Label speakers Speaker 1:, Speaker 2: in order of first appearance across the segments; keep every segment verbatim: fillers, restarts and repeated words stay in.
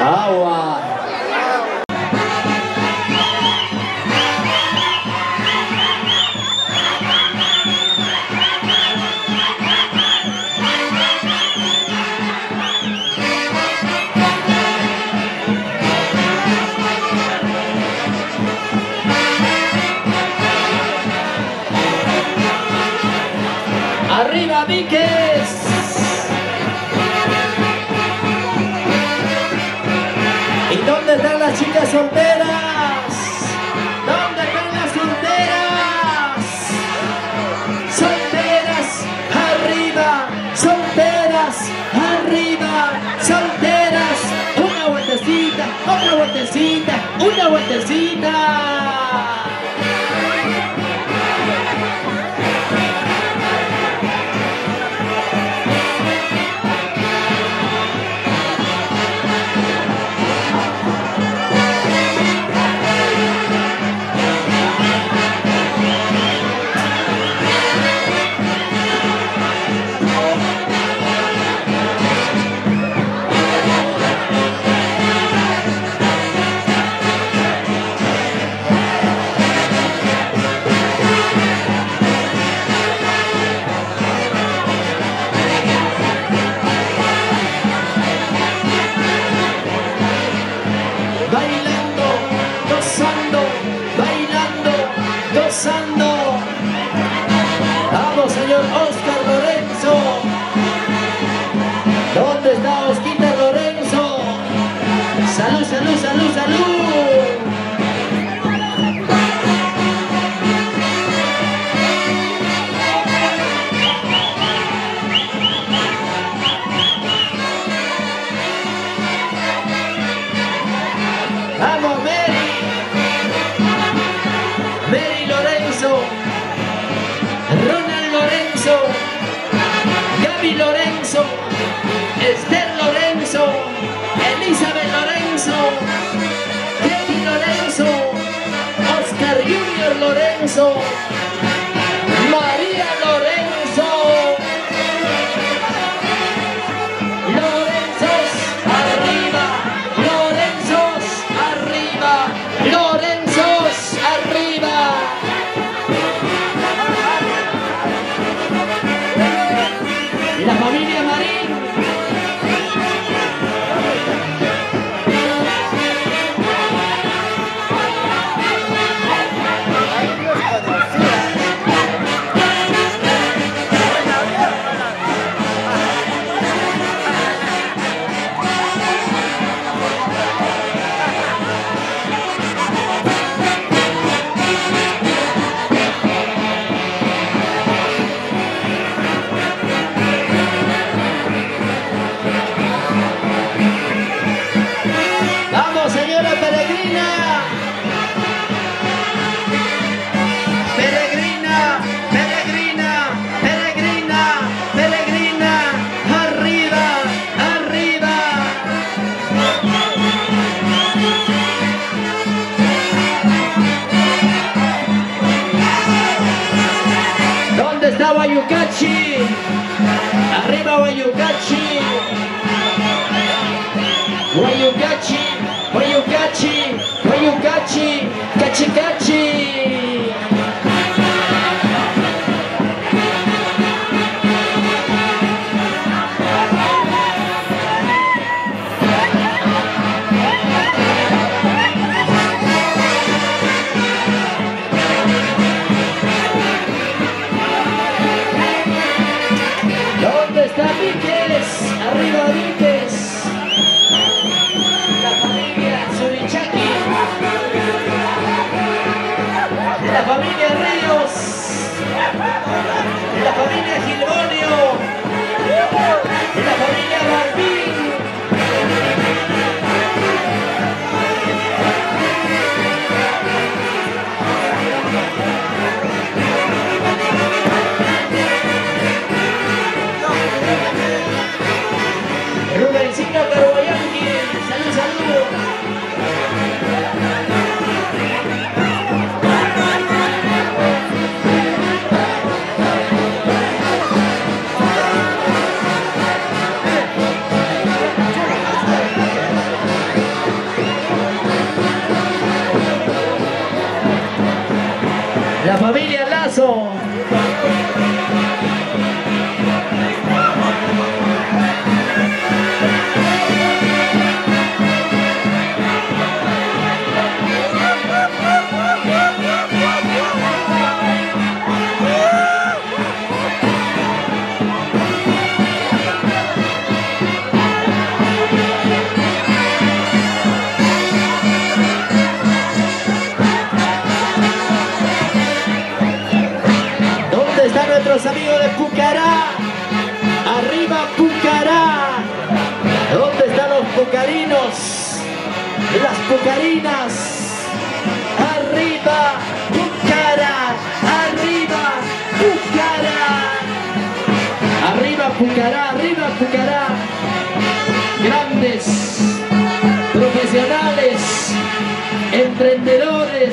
Speaker 1: Agua. Arriba, Víquez. ¿Y dónde están las chicas solteras? ¿Dónde están las solteras? Solteras, arriba, solteras, arriba, solteras. Una vueltecita, otra vueltecita, una vueltecita. Vamos, señor Oscar Lorenzo. ¿Dónde está Osquita Lorenzo? Salud, salud, salud, salud. Vamos, Mary. Mary Lorenzo. Ronald Lorenzo, Gaby Lorenzo, Esther Lorenzo, Elizabeth Lorenzo, Katie Lorenzo, Oscar Junior Lorenzo, María Lorenzo. Lorenzos arriba, Lorenzos arriba, Lorenzos arriba. La familia Marín. Guayucachi, arriba Guayucachi, Guayucachi, Guayucachi, Guayucachi, Cachi Cachi. Arriba Víquez, la familia Surichaki, la familia Ríos, la familia Gilbonio, la familia Barbín. las Pucarinas. Arriba, Pucará. Arriba, Pucará. Arriba, Pucará. Arriba, Pucará. Grandes, profesionales, emprendedores.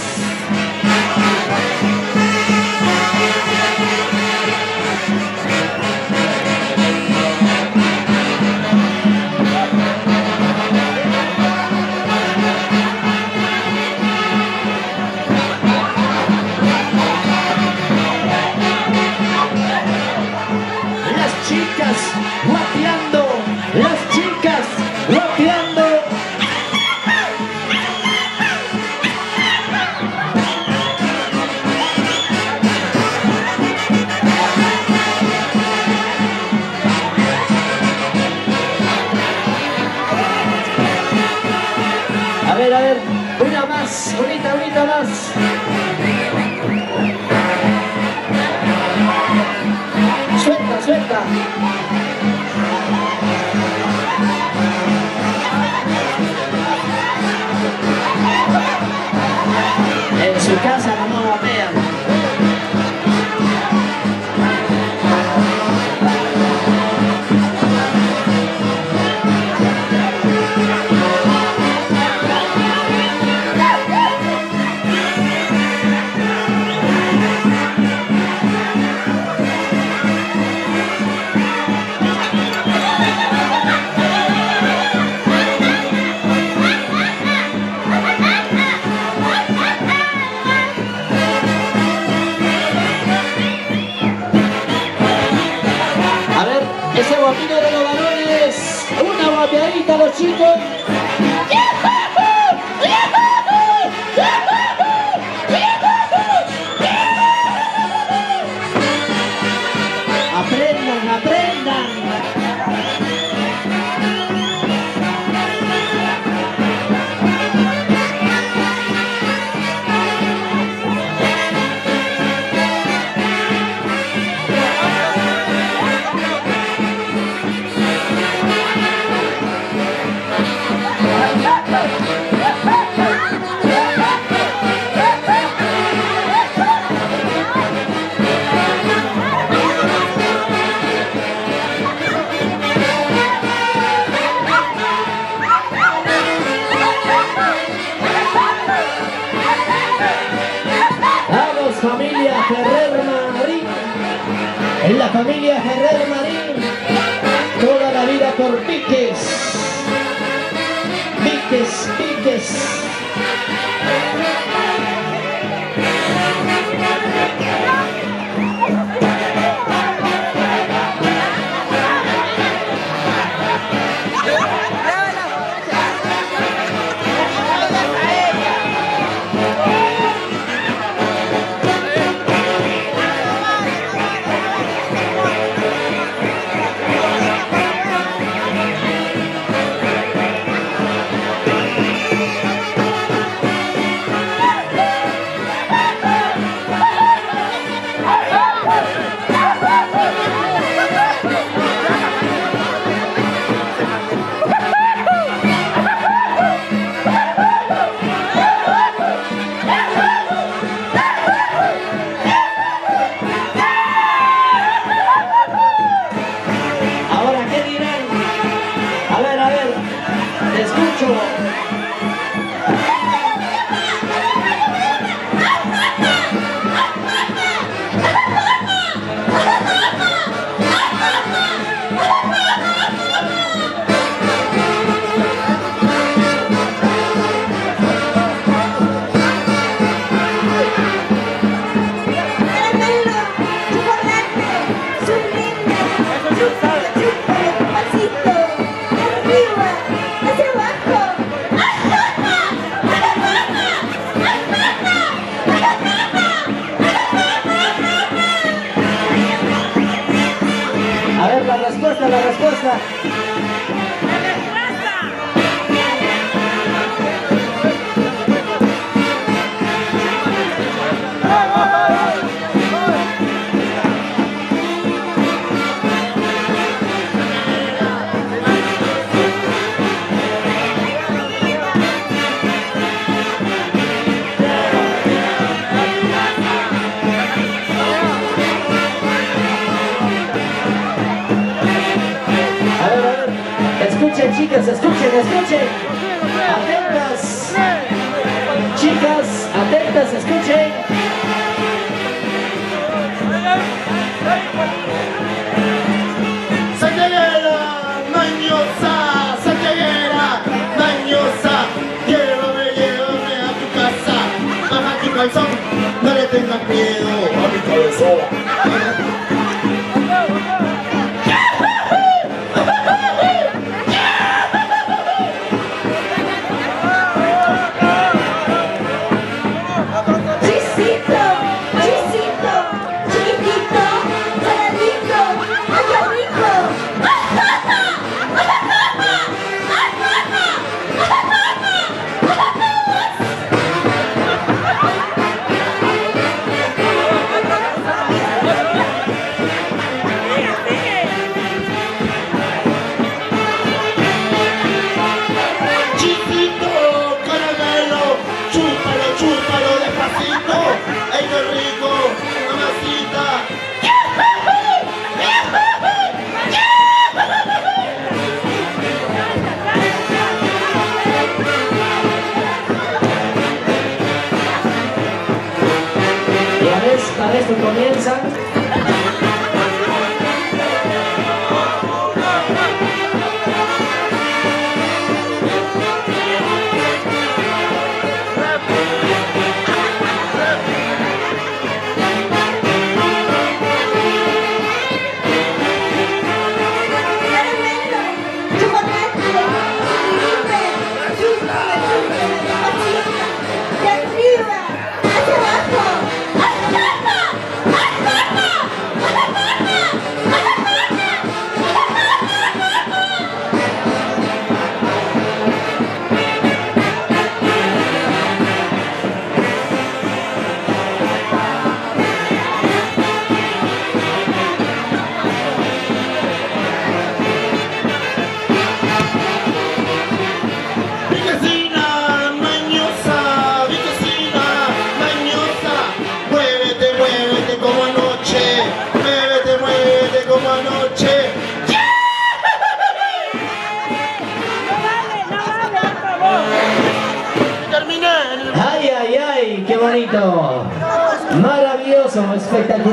Speaker 1: Guapeando, las chicas guapeando. A ver, a ver, una más, unita, unita más. Suelta, suelta. En su casa no nos vapean. Ese guapito de los varones, una guapeadita a los chicos. Aprendan, aprendan. Familia Ferrer Marín, en la familia Ferrer Marín, toda la vida por piques, piques, piques. La respuesta. Escuchen, chicas, escuchen, escuchen. Atentas. Chicas, atentas, escuchen.
Speaker 2: Santiaguera, mañosa, Santiaguera, mañosa. Llévame, llévame a tu casa. Baja tu calzón, no le tengas miedo a mi cabezón.
Speaker 1: Para esto comienzan. Ay, ay, ay, qué bonito. Maravilloso, espectacular.